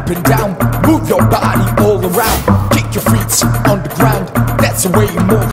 up and down, move your body all around, kick your feet on the ground, that's the way you move.